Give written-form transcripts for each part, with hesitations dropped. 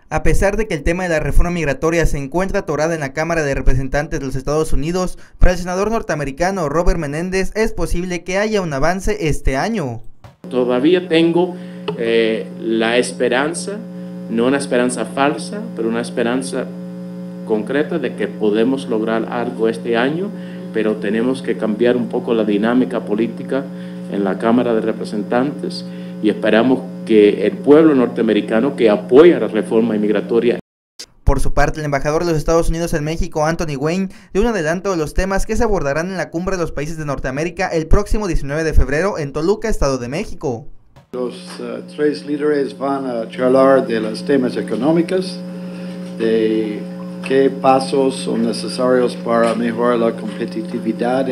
A pesar de que el tema de la reforma migratoria se encuentra atorada en la Cámara de Representantes de los Estados Unidos, para el senador norteamericano Robert Menéndez es posible que haya un avance este año. Todavía tengo la esperanza, no una esperanza falsa, pero una esperanza concreta de que podemos lograr algo este año, pero tenemos que cambiar un poco la dinámica política en la Cámara de Representantes y esperamos que el pueblo norteamericano que apoya la reforma migratoria. Por su parte, el embajador de los Estados Unidos en México, Anthony Wayne, dio un adelanto de los temas que se abordarán en la cumbre de los países de Norteamérica el próximo 19 de febrero en Toluca, Estado de México. Los tres líderes van a charlar de los temas económicos, de qué pasos son necesarios para mejorar la competitividad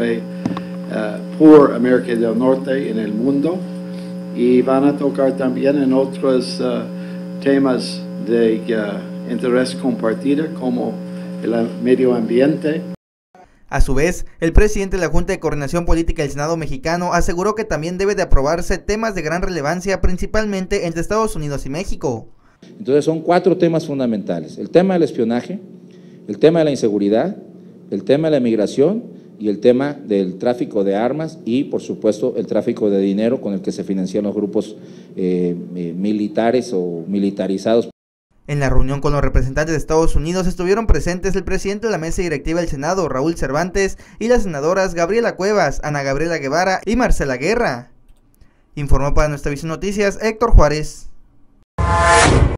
por América del Norte en el mundo, y van a tocar también en otros temas de interés compartido como el medio ambiente. A su vez, el presidente de la Junta de Coordinación Política del Senado mexicano aseguró que también debe de aprobarse temas de gran relevancia, principalmente entre Estados Unidos y México. Entonces son 4 temas fundamentales: el tema del espionaje, el tema de la inseguridad, el tema de la migración y el tema del tráfico de armas y, por supuesto, el tráfico de dinero con el que se financian los grupos militares o militarizados. En la reunión con los representantes de Estados Unidos estuvieron presentes el presidente de la mesa directiva del Senado, Raúl Cervantes, y las senadoras Gabriela Cuevas, Ana Gabriela Guevara y Marcela Guerra. Informó para Nuestra Visión Noticias Héctor Juárez.